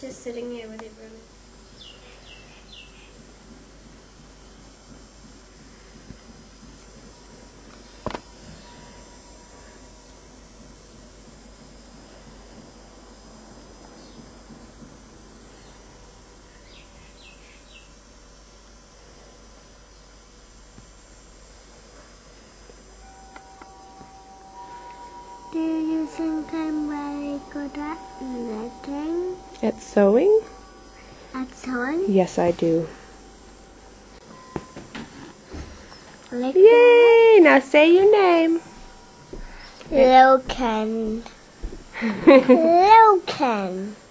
just sitting here with it running. Do you think I'm very good at knitting? At sewing? At sewing? Yes, I do. Like Yay! Now say your name. Loken. Loken.